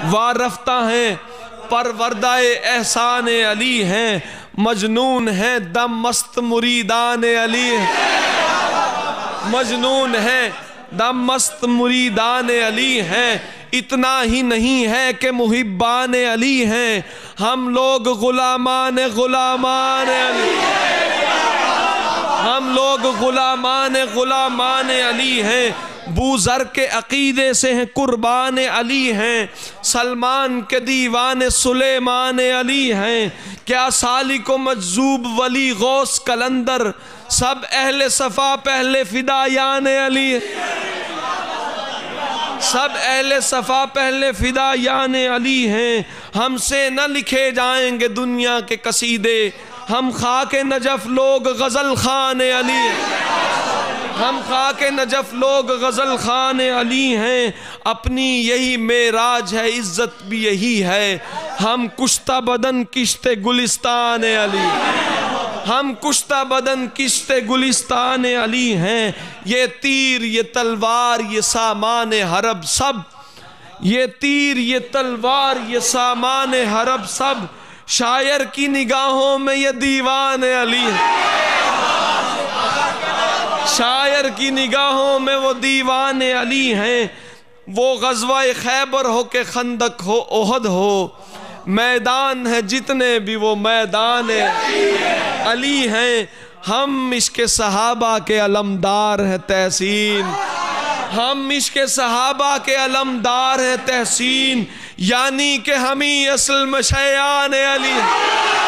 वारफ्ता हैं परवरदाए एहसान अली हैं, मजनून हैं दम मस्त मुरीदान अली, मजनून हैं दम मस्त मुरीदान अली हैं। इतना ही नहीं है कि मुहिब्बान अली हैं, हम लोग गुलामान अली, हम लोग गुलामान अली हैं। बूज़र के अकीदे से हैं कुर्बान अली हैं, सलमान के दीवान सुलेमान अली हैं। क्या सालिक मजजूब वली गौस कलंदर, सब अहले सफ़ा पहले फ़िदायान अली, सब अहले सफ़ा पहले फ़िदायान अली हैं। हमसे न लिखे जाएंगे दुनिया के कसीदे, हम खाके नजफ़ लोग गज़ल खान अली, हम खाके नजफ़ लोग गज़ल खान अली हैं। अपनी यही मेराज है, इज़्ज़त भी यही है, हम कुश्ता बदन किश्ते गुलिस्तान अली, हम कुश्ता बदन किश्ते गुलिस्तान अली हैं। ये तीर ये तलवार ये सामान हरब सब, ये तीर ये तलवार ये सामान हरब सब, शायर की निगाहों में ये दीवान अली है, शायर की निगाहों में वो दीवान अली हैं। वो ग़ज़वा खैबर हो के खंदक हो ओहद हो, मैदान है जितने भी वो मैदान अली हैं। हम इश्क़ सहाबा के अलमदार हैं तहसीन, हम इश्क़ सहाबा के अलमदार हैं तहसीन, यानी कि हम ही असल में शयान अली।